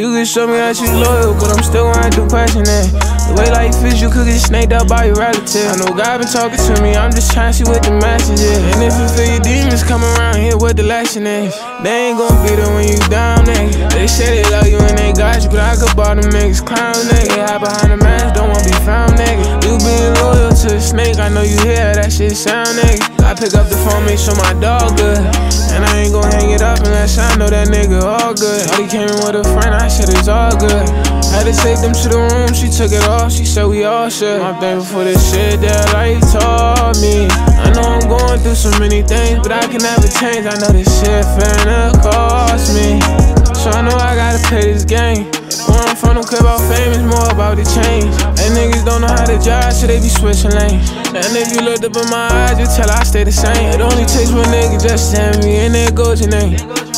You can show me that you loyal, but I'm still gonna do passionate. The way life is, you could get snaked out by your relative. I know God been talking to me, I'm just trying to see what the message is. And if you feel your demons coming around here, what the lesson is? They ain't gon' be there when you down, nigga. They say they love you and they got you, but I could buy them niggas clown, nigga. Hide behind the mask, don't wanna be found, nigga. You being loyal to a snake, I know you hear that shit sound, nigga. I pick up the phone, make sure my dog good, and I ain't gon' hang it up unless I know that nigga all good. He came in with a friend, I said it's all good. Had to take them to the room, she took it off, she said we all should. I'm thankful for the shit that life taught me. I know I'm going through so many things, but I can never change. I know this shit finna cost me, so I know I gotta play this game. Where I'm from, don't care about fame, it's more about the change. And niggas don't know how to drive, so they be switching lanes. And if you looked up in my eyes, you tell I stay the same. It only takes one nigga just to send me, and there goes your name.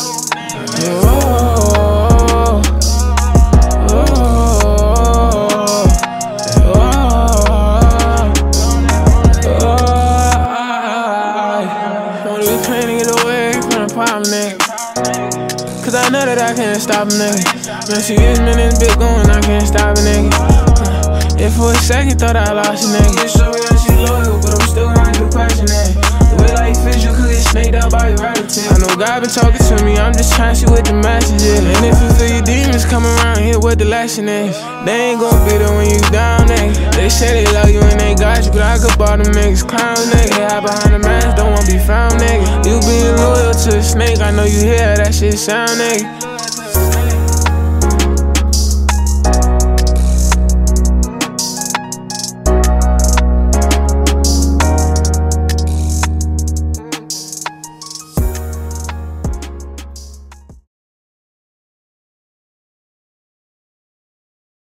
Cause I know that I can't stop a nigga. Man, she is me in this bitch going, I can't stop a nigga. If for a second thought I lost a nigga. You show me that she loyal, but I'm still gonna do passionate. The way life is, you could get snaked out by your relative. I know God been talking to me, I'm just trying to see what the message is. And if you feel your demons coming around here, what the lesson is? They ain't gon' be there when you down, nigga. They say they love you and they got you, but I could buy them niggas clown, nigga. Hide behind the mask, don't wanna be found, nigga. You being loyal to a snake, I know you hear that shit sound, nigga.